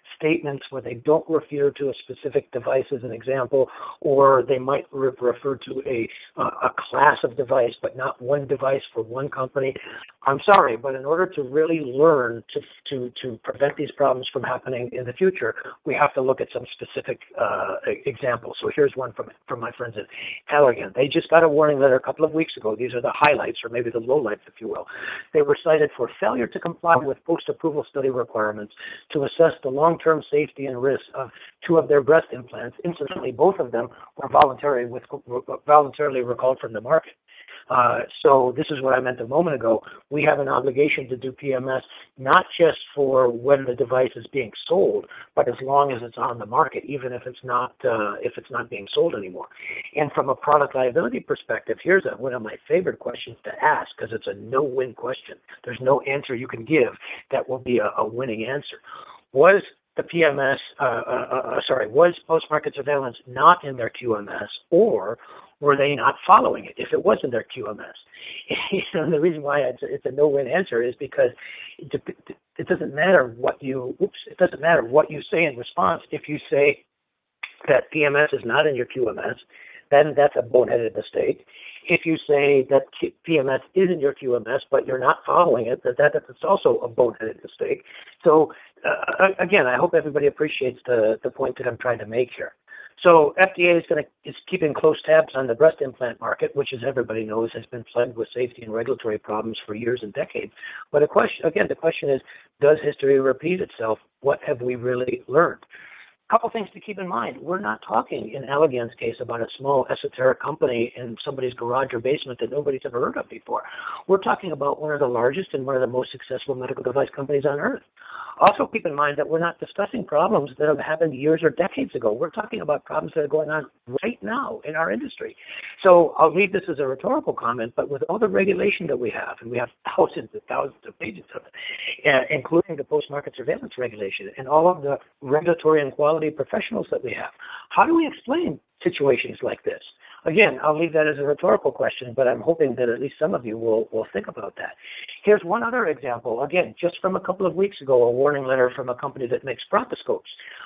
statements where they don't refer to a specific device as an example, or they might re refer to a, uh, a class of device, but not one device for one company. I'm sorry, but in order to really learn to, to, to prevent these problems from happening in the future, we have to look at some specific uh, examples. So here's one from, from my friends at Allergan. They just got a warning letter a couple of weeks ago. These are the highlights, or maybe the lowlights, if you will. They were cited for failure to comply with post-approval study requirements to assess the long-term safety and risks of two of their breast implants. Incidentally, both of them were voluntarily, with, voluntarily recalled from the market. Uh, so this is what I meant a moment ago. We have an obligation to do P M S not just for when the device is being sold, but as long as it's on the market, even if it's not uh, if it's not being sold anymore. And from a product liability perspective, here's a, one of my favorite questions to ask, because it's a no-win question. There's no answer you can give that will be a, a winning answer. Was the P M S, uh, uh, uh, sorry, was post-market surveillance not in their Q M S, or were they not following it if it wasn't their Q M S? You know, the reason why it's a, it's a no-win answer is because it, it doesn't matter what you, oops, it doesn't matter what you say in response. If you say that P M S is not in your Q M S, then that's a boneheaded mistake. If you say that P M S is in your Q M S, but you're not following it, that, that that's also a boneheaded mistake. So uh, again, I hope everybody appreciates the, the point that I'm trying to make here. So F D A is going to is keeping close tabs on the breast implant market, which, as everybody knows, has been plagued with safety and regulatory problems for years and decades. But a question, again, the question is, does history repeat itself? What have we really learned? A couple things to keep in mind. We're not talking, in Allergan's case, about a small esoteric company in somebody's garage or basement that nobody's ever heard of before. We're talking about one of the largest and one of the most successful medical device companies on earth. Also keep in mind that we're not discussing problems that have happened years or decades ago. We're talking about problems that are going on right now in our industry. So I'll leave this as a rhetorical comment, but with all the regulation that we have, and we have thousands and thousands of pages of it, uh, including the post-market surveillance regulation and all of the regulatory and quality professionals that we have, how do we explain situations like this? Again, I'll leave that as a rhetorical question, but I'm hoping that at least some of you will, will think about that. Here's one other example, again, just from a couple of weeks ago, a warning letter from a company that makes bronchoscopes.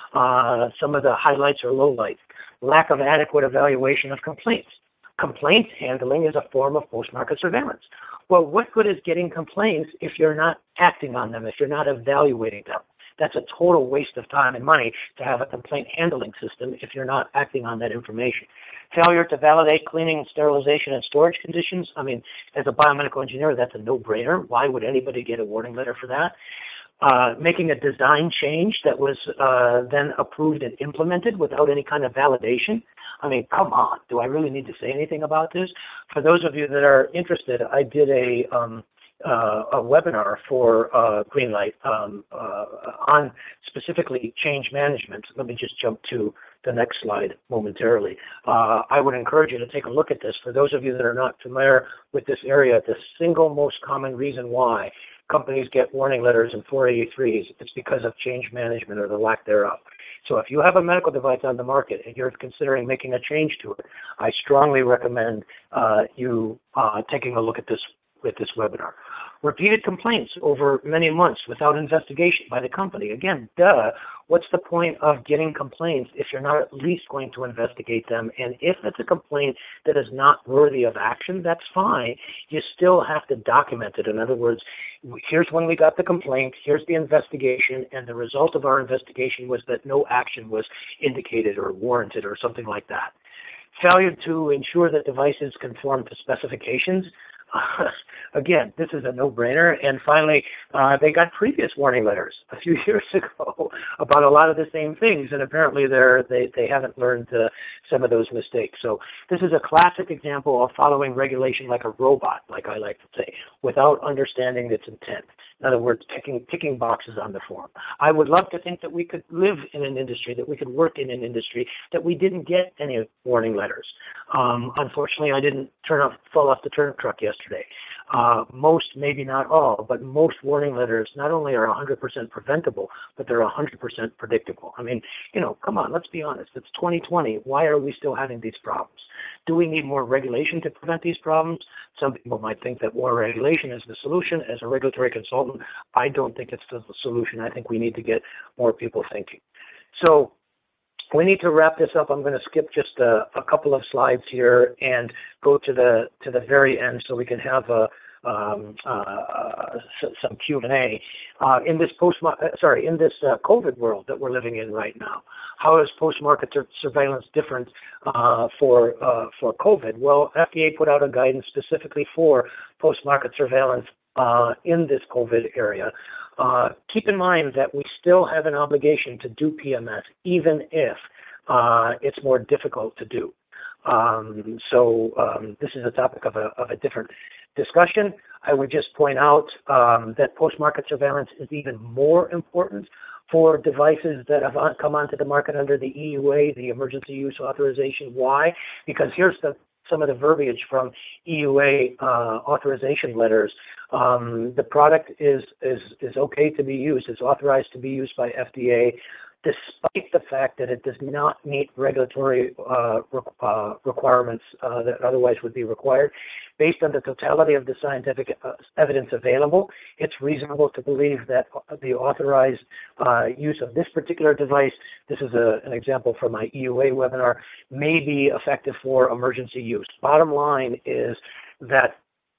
Uh, some of the highlights or lowlights: lack of adequate evaluation of complaints. Complaint handling is a form of post-market surveillance. Well, what good is getting complaints if you're not acting on them, if you're not evaluating them? That's a total waste of time and money to have a complaint handling system if you're not acting on that information. Failure to validate cleaning, sterilization, and storage conditions. I mean, as a biomedical engineer, that's a no-brainer. Why would anybody get a warning letter for that? Uh, making a design change that was uh, then approved and implemented without any kind of validation. I mean, come on. Do I really need to say anything about this? For those of you that are interested, I did a... Um, Uh, a webinar for uh, Greenlight um, uh, on specifically change management. Let me just jump to the next slide momentarily. Uh, I would encourage you to take a look at this. For those of you that are not familiar with this area, the single most common reason why companies get warning letters and four eighty-threes is because of change management or the lack thereof. So if you have a medical device on the market and you're considering making a change to it, I strongly recommend uh, you uh, taking a look at this with this webinar. Repeated complaints over many months without investigation by the company. Again, duh, what's the point of getting complaints if you're not at least going to investigate them? And if it's a complaint that is not worthy of action, that's fine. You still have to document it. In other words, here's when we got the complaint, here's the investigation, and the result of our investigation was that no action was indicated or warranted or something like that. Failure to ensure that devices conform to specifications. Again, this is a no-brainer. And finally, uh, they got previous warning letters a few years ago about a lot of the same things, and apparently they're, they they haven't learned uh, some of those mistakes. So this is a classic example of following regulation like a robot, like I like to say, without understanding its intent. In other words, ticking, ticking boxes on the form. I would love to think that we could live in an industry, that we could work in an industry, that we didn't get any warning letters. Um, unfortunately, I didn't turn off, fall off the turnip truck yesterday. Uh, most, maybe not all, but most warning letters not only are one hundred percent preventable, but they're one hundred percent predictable. I mean, you know, come on, let's be honest. It's twenty twenty. Why are we still having these problems? Do we need more regulation to prevent these problems? Some people might think that more regulation is the solution. As a regulatory consultant, I don't think it's the solution. I think we need to get more people thinking. So we need to wrap this up. I'm going to skip just a, a couple of slides here and go to the to the very end so we can have a um, uh, some Q and A uh, in this post sorry in this uh, COVID world that we're living in right now. How is post-market surveillance different uh, for uh, for COVID? Well, F D A put out a guidance specifically for post-market surveillance uh, in this COVID area. Uh, keep in mind that we still have an obligation to do P M S, even if uh, it's more difficult to do. Um, so um, this is a topic of a, of a different discussion. I would just point out um, that post-market surveillance is even more important for devices that have come onto the market under the E U A, the Emergency Use Authorization. Why? Because here's the some of the verbiage from E U A uh, authorization letters. Um, the product is, is, is okay to be used, is authorized to be used by F D A, despite the fact that it does not meet regulatory uh, re uh, requirements uh, that otherwise would be required. Based on the totality of the scientific uh, evidence available, it's reasonable to believe that the authorized uh, use of this particular device, this is a, an example from my E U A webinar, may be effective for emergency use. Bottom line is that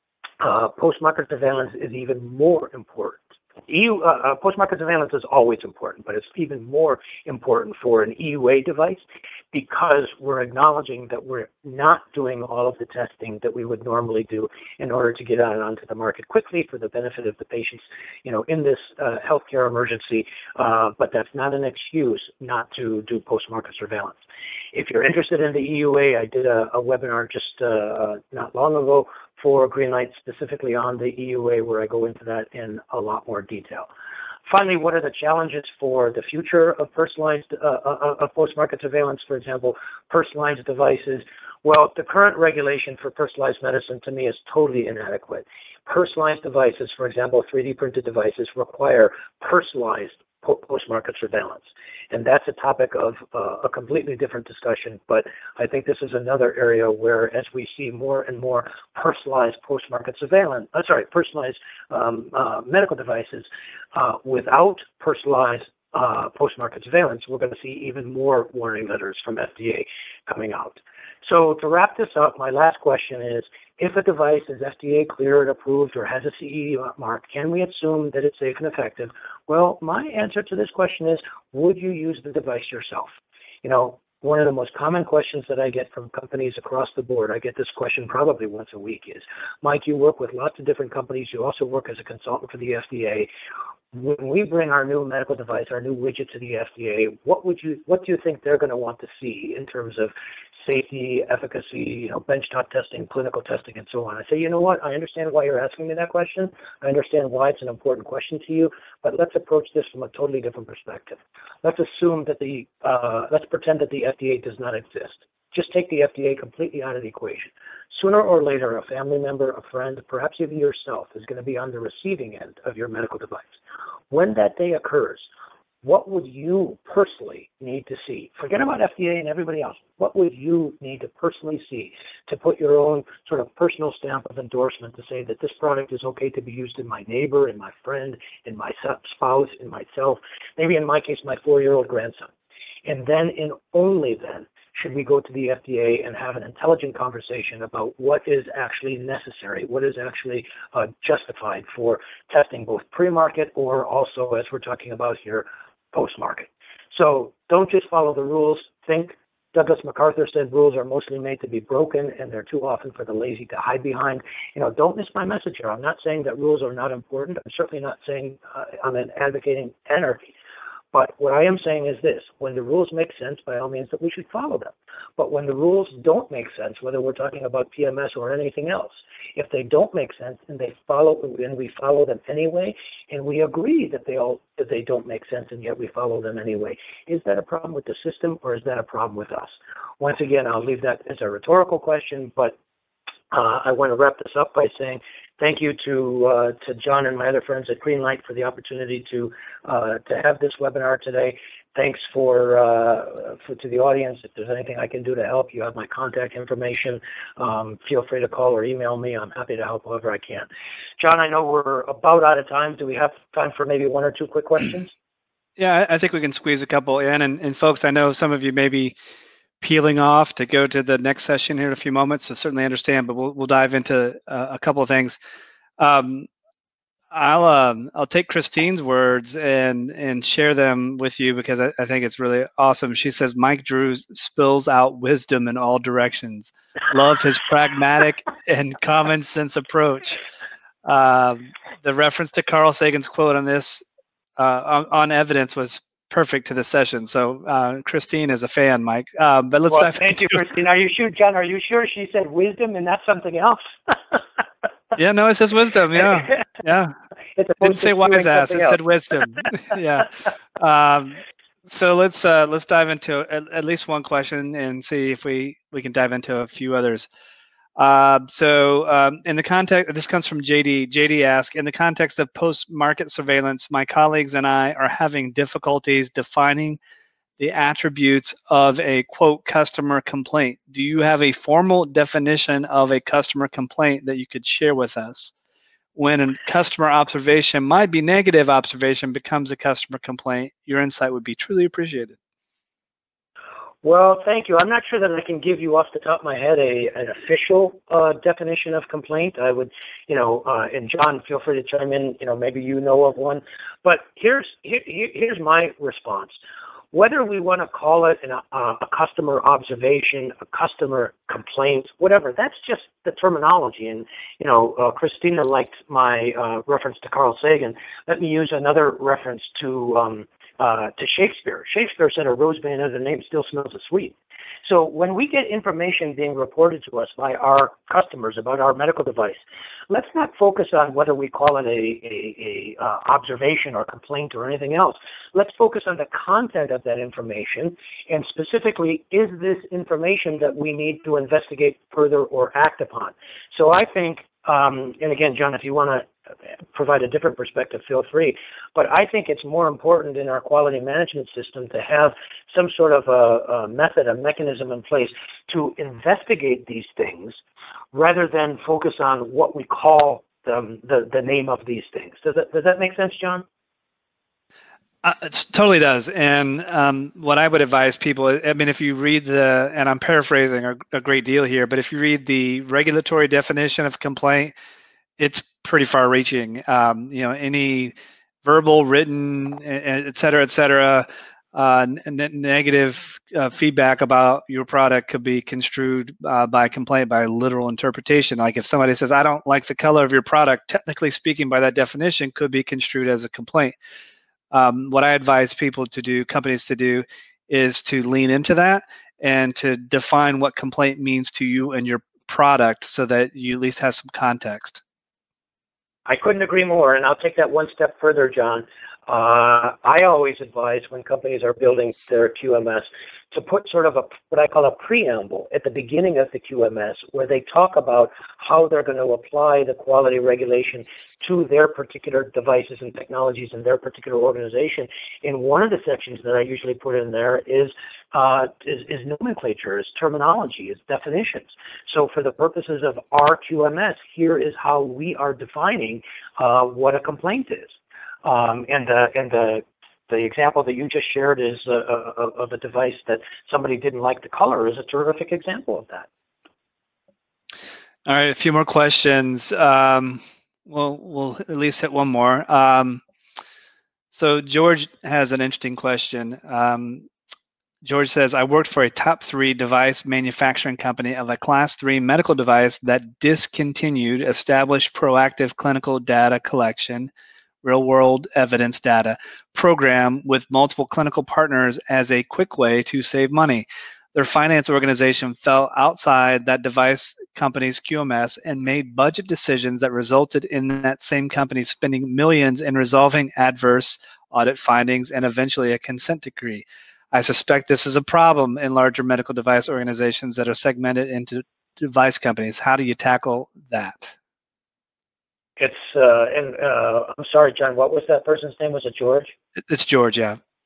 uh, post-market surveillance is even more important. E U, uh, uh, post-market surveillance is always important, but it's even more important for an E U A device because we're acknowledging that we're not doing all of the testing that we would normally do in order to get it onto the market quickly for the benefit of the patients, you know, in this uh, healthcare emergency. Uh, but that's not an excuse not to do post-market surveillance. If you're interested in the E U A, I did a, a webinar just uh, not long ago for Greenlight specifically on the E U A where I go into that in a lot more detail. Finally, what are the challenges for the future of personalized, uh, uh, of post-market surveillance, for example, personalized devices? Well, the current regulation for personalized medicine to me is totally inadequate. Personalized devices, for example, three D printed devices, require personalized post-market surveillance. And that's a topic of uh, a completely different discussion, but I think this is another area where as we see more and more personalized post-market surveillance, uh, sorry, personalized um, uh, medical devices uh, without personalized uh, post-market surveillance, we're going to see even more warning letters from F D A coming out. So to wrap this up, my last question is, if a device is F D A cleared, approved, or has a C E mark, can we assume that it's safe and effective? Well, my answer to this question is, would you use the device yourself? You know, one of the most common questions that I get from companies across the board, I get this question probably once a week, is, Mike, you work with lots of different companies. You also work as a consultant for the F D A. When we bring our new medical device, our new widget to the F D A, what would you, what do you think they're going to want to see in terms of safety, efficacy, you know, benchtop testing, clinical testing, and so on? I say, you know what? I understand why you're asking me that question. I understand why it's an important question to you, but let's approach this from a totally different perspective. Let's assume that the, uh, let's pretend that the F D A does not exist. Just take the F D A completely out of the equation. Sooner or later, a family member, a friend, perhaps even yourself is going to be on the receiving end of your medical device. When that day occurs, what would you personally need to see? Forget about F D A and everybody else. What would you need to personally see to put your own sort of personal stamp of endorsement to say that this product is okay to be used in my neighbor, in my friend, in my spouse, in myself, maybe in my case, my four-year-old grandson? And then and only then should we go to the F D A and have an intelligent conversation about what is actually necessary, what is actually uh, justified for testing both pre-market or also, as we're talking about here, post-market. So don't just follow the rules. Think. Douglas MacArthur said rules are mostly made to be broken, and they're too often for the lazy to hide behind. You know, don't miss my message here. I'm not saying that rules are not important. I'm certainly not saying uh, I'm advocating anarchy. But what I am saying is this: when the rules make sense, by all means, that we should follow them. But when the rules don't make sense, whether we're talking about P M S or anything else, if they don't make sense and they follow, and we follow them anyway, and we agree that they all that they don't make sense, and yet we follow them anyway, is that a problem with the system or is that a problem with us? Once again, I'll leave that as a rhetorical question, but uh, I want to wrap this up by saying thank you to uh, to John and my other friends at Greenlight for the opportunity to uh, to have this webinar today. thanks for, uh, for to the audience. If there's anything I can do to help, you have my contact information. Um, feel free to call or email me. I'm happy to help however I can. John, I know we're about out of time. Do we have time for maybe one or two quick questions? Yeah, I think we can squeeze a couple in. And, and folks, I know some of you may be peeling off to go to the next session here in a few moments, so certainly understand, but we'll, we'll dive into uh, a couple of things. Um, I'll um, I'll take Christine's words and and share them with you because I, I think it's really awesome. She says Mike Drew spills out wisdom in all directions. Love his pragmatic and common sense approach. Um, the reference to Carl Sagan's quote on this uh, on, on evidence was perfect to the session. So uh, Christine is a fan, Mike. Um, but let's well, dive thank into you, Christine. Are you sure, John? Are you sure she said wisdom and that's something else? Yeah, no, it says wisdom. Yeah, yeah. It didn't say wise ass. It else. said wisdom. Yeah. Um, so let's uh, let's dive into at, at least one question and see if we we can dive into a few others. Uh, so um, in the context, this comes from J D. J D asks, in the context of post-market surveillance, my colleagues and I are having difficulties defining the attributes of a, quote, customer complaint. Do you have a formal definition of a customer complaint that you could share with us? When a customer observation might be negative observation becomes a customer complaint, your insight would be truly appreciated. Well, thank you. I'm not sure that I can give you off the top of my head a an official uh, definition of complaint. I would, you know, uh, and John, feel free to chime in. You know, maybe you know of one. But here's here, here's my response. Whether we want to call it an, uh, a customer observation, a customer complaint, whatever, that's just the terminology. And, you know, uh, Christina liked my uh, reference to Carl Sagan. Let me use another reference to um, uh, to Shakespeare. Shakespeare said, a rose by another name still smells as sweet. So when we get information being reported to us by our customers about our medical device, let's not focus on whether we call it a, a, a uh, observation or complaint or anything else. Let's focus on the content of that information, and specifically, is this information that we need to investigate further or act upon? So I think, um, and again, John, if you want to provide a different perspective, feel free. But I think it's more important in our quality management system to have some sort of a, a method, a mechanism in place to investigate these things rather than focus on what we call the, the, the name of these things. Does that, does that make sense, John? Uh, it totally does. And um, what I would advise people, I mean, if you read the, and I'm paraphrasing a, a great deal here, but if you read the regulatory definition of complaint, it's pretty far reaching. Um, you know, any verbal, written, et cetera, et cetera, uh, n- negative uh, feedback about your product could be construed uh, by complaint, by literal interpretation. Like if somebody says, I don't like the color of your product, technically speaking, by that definition, could be construed as a complaint. Um, what I advise people to do, companies to do, is to lean into that and to define what complaint means to you and your product so that you at least have some context. I couldn't agree more, and I'll take that one step further, John. Uh, I always advise when companies are building their Q M S to put sort of a what I call a preamble at the beginning of the Q M S where they talk about how they're going to apply the quality regulation to their particular devices and technologies in their particular organization. And one of the sections that I usually put in there is uh, is, is nomenclature, is terminology, is definitions. So for the purposes of our Q M S, here is how we are defining uh, what a complaint is. Um, and the and the the example that you just shared is uh, uh, of a device that somebody didn't like the color is a terrific example of that. All right, a few more questions. Um, we'll we'll at least hit one more. Um, so George has an interesting question. Um, George says, I worked for a top three device manufacturing company of a class three medical device that discontinued established proactive clinical data collection, real world evidence data program with multiple clinical partners as a quick way to save money. Their finance organization fell outside that device company's Q M S and made budget decisions that resulted in that same company spending millions in resolving adverse audit findings and eventually a consent decree. I suspect this is a problem in larger medical device organizations that are segmented into device companies. How do you tackle that? It's, uh, and uh, I'm sorry, John, what was that person's name? Was it George? It's George, yeah.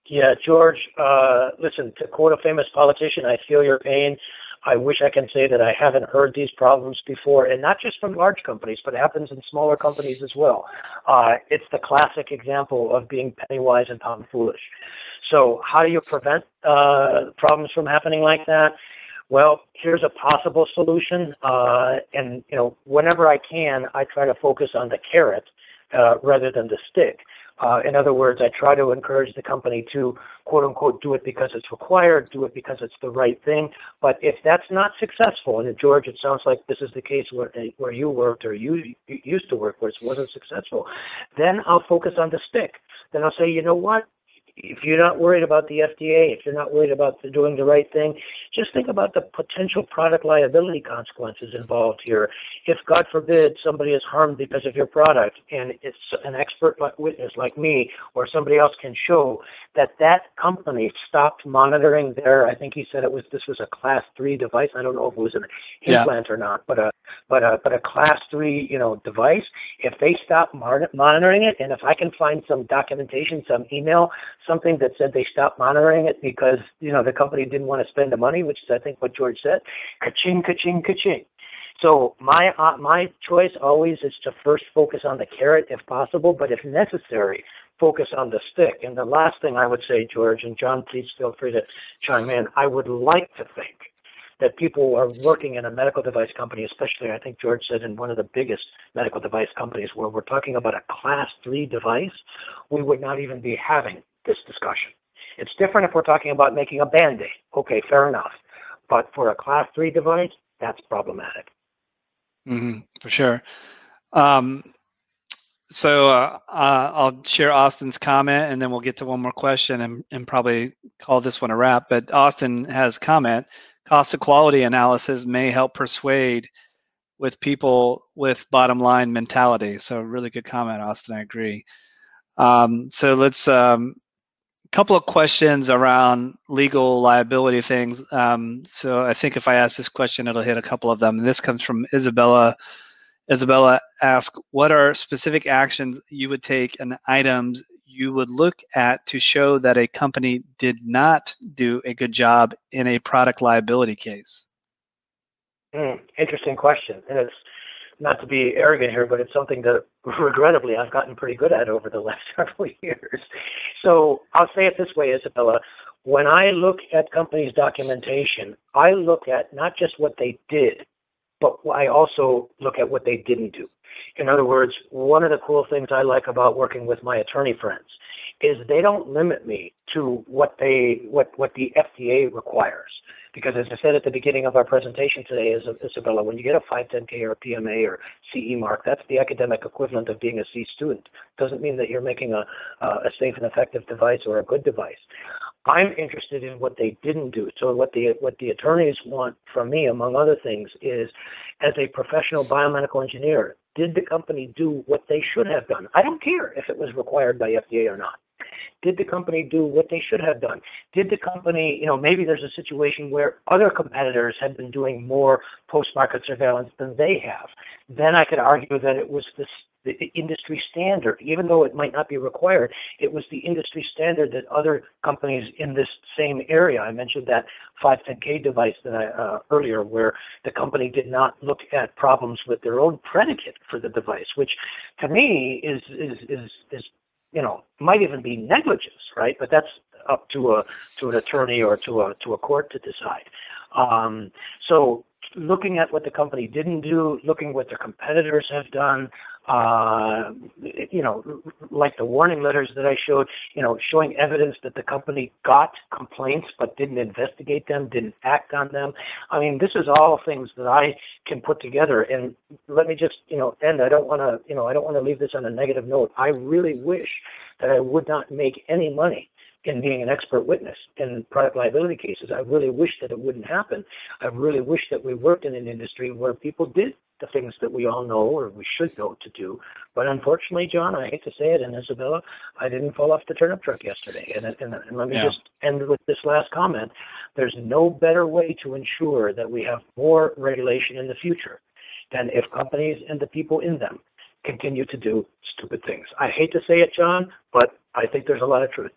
Yeah, George, uh, listen, to quote a famous politician, I feel your pain. I wish I can say that I haven't heard these problems before, and not just from large companies, but it happens in smaller companies as well. Uh, it's the classic example of being penny wise and pound foolish. So how do you prevent uh, problems from happening like that? Well, here's a possible solution, uh, and you know, whenever I can, I try to focus on the carrot uh, rather than the stick. Uh, in other words, I try to encourage the company to, quote unquote, do it because it's required, do it because it's the right thing. But if that's not successful, and George, it sounds like this is the case where, where you worked or you, you used to work where it wasn't successful, then I'll focus on the stick. Then I'll say, you know what? If you're not worried about the F D A, if you're not worried about the doing the right thing, just think about the potential product liability consequences involved here. If, God forbid, somebody is harmed because of your product, and it's an expert witness like me or somebody else can show that that company stopped monitoring their, I think he said it was, this was a class three device. I don't know if it was an implant yeah. or not, but a, but a, but a class three, you know, device. If they stop monitoring it, and if I can find some documentation, some email, something that said they stopped monitoring it because, you know, the company didn't want to spend the money, which is, I think, what George said, ka-ching, ka-ching, ka-ching. So my uh, my choice always is to first focus on the carrot if possible, but if necessary, focus on the stick. And the last thing I would say, George, and John, please feel free to chime in, I would like to think that people who are working in a medical device company, especially, I think George said, in one of the biggest medical device companies where we're talking about a class three device, we would not even be having this discussion. It's different if we're talking about making a Band-Aid. Okay, fair enough. But for a class three device, that's problematic. Mm-hmm, for sure. Um, so uh, uh, I'll share Austin's comment, and then we'll get to one more question and, and probably call this one a wrap. But Austin has comment, cost of quality analysis may help persuade with people with bottom line mentality. So really good comment, Austin, I agree. Um, so let's, um, a couple of questions around legal liability things. Um, so I think if I ask this question, it'll hit a couple of them. And this comes from Isabella. Isabella asks, what are specific actions you would take and items you would look at to show that a company did not do a good job in a product liability case? Mm, interesting question. And it's not to be arrogant here, but it's something that regrettably I've gotten pretty good at over the last several years. So I'll say it this way, Isabella. When I look at companies' documentation, I look at not just what they did, but I also look at what they didn't do. In other words, one of the cool things I like about working with my attorney friends is they don't limit me to what they what what the F D A requires. Because as I said at the beginning of our presentation today, Isabella, when you get a five ten K or a P M A or C E mark, that's the academic equivalent of being a C student. Doesn't mean that you're making a, a safe and effective device or a good device. I'm interested in what they didn't do. So what the what the attorneys want from me, among other things, is as a professional biomedical engineer, did the company do what they should have done? I don't care if it was required by F D A or not. Did the company do what they should have done? Did the company, you know, maybe there's a situation where other competitors have been doing more post-market surveillance than they have. Then I could argue that it was this, the industry standard. Even though it might not be required, it was the industry standard that other companies in this same area, I mentioned that five ten K device that I, uh, earlier, where the company did not look at problems with their own predicate for the device, which to me is, is, is, is you know, might even be negligence, right? But that's up to a to an attorney or to a to a court to decide. Um, so looking at what the company didn't do, looking what their competitors have done, uh, you know, like the warning letters that I showed, you know, showing evidence that the company got complaints but didn't investigate them, didn't act on them. I mean, this is all things that I can put together. And let me just, you know, end. I don't want to, you know, I don't want to leave this on a negative note. I really wish that I would not make any money in being an expert witness in product liability cases. I really wish that it wouldn't happen. I really wish that we worked in an industry where people did the things that we all know or we should know to do. But unfortunately, John, I hate to say it, and Isabella, I didn't fall off the turnip truck yesterday. And, and, and let me yeah. just end with this last comment. There's no better way to ensure that we have more regulation in the future than if companies and the people in them continue to do stupid things. I hate to say it, John, but I think there's a lot of truth to it.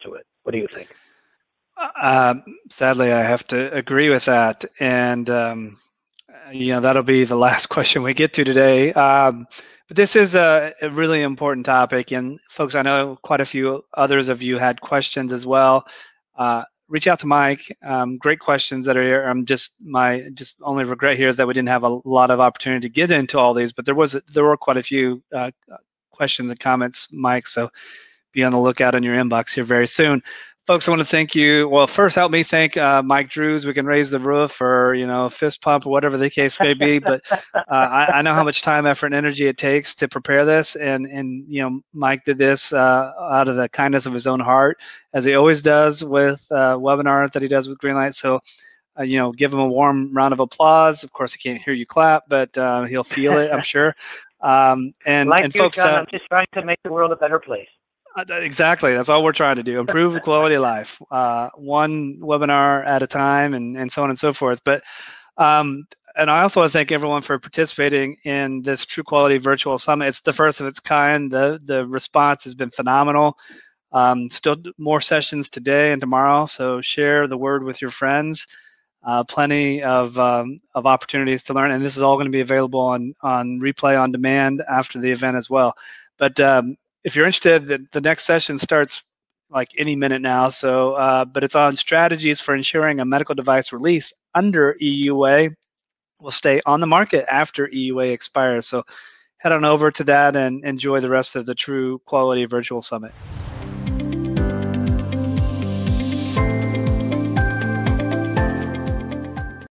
What do you think? Uh, sadly, I have to agree with that. And, um, you know, that'll be the last question we get to today. Um, but this is a, a really important topic. And folks, I know quite a few others of you had questions as well. Uh, reach out to Mike. Um, great questions that are here. I'm just, my just only regret here is that we didn't have a lot of opportunity to get into all these, but there was, there were quite a few uh, questions and comments, Mike. So be on the lookout in your inbox here very soon. Folks, I want to thank you. Well, first, help me thank uh, Mike Drews. We can raise the roof or, you know, fist pump or whatever the case may be. But uh, I, I know how much time, effort, and energy it takes to prepare this. And, and you know, Mike did this uh, out of the kindness of his own heart, as he always does with uh, webinars that he does with Greenlight. So, uh, you know, give him a warm round of applause. Of course, he can't hear you clap, but uh, he'll feel it, I'm sure. Um, and, like and you, folks, John, uh, I'm just trying to make the world a better place. Exactly. That's all we're trying to do. Improve the quality of life, uh, one webinar at a time, and, and so on and so forth. But, um, and I also want to thank everyone for participating in this True Quality Virtual Summit. It's the first of its kind. The, the response has been phenomenal. Um, still more sessions today and tomorrow, so share the word with your friends. Uh, plenty of, um, of opportunities to learn, and this is all going to be available on, on replay on demand after the event as well. But um, if you're interested, the, the next session starts like any minute now. So, uh, but it's on strategies for ensuring a medical device release under E U A will stay on the market after E U A expires. So head on over to that and enjoy the rest of the True Quality Virtual Summit.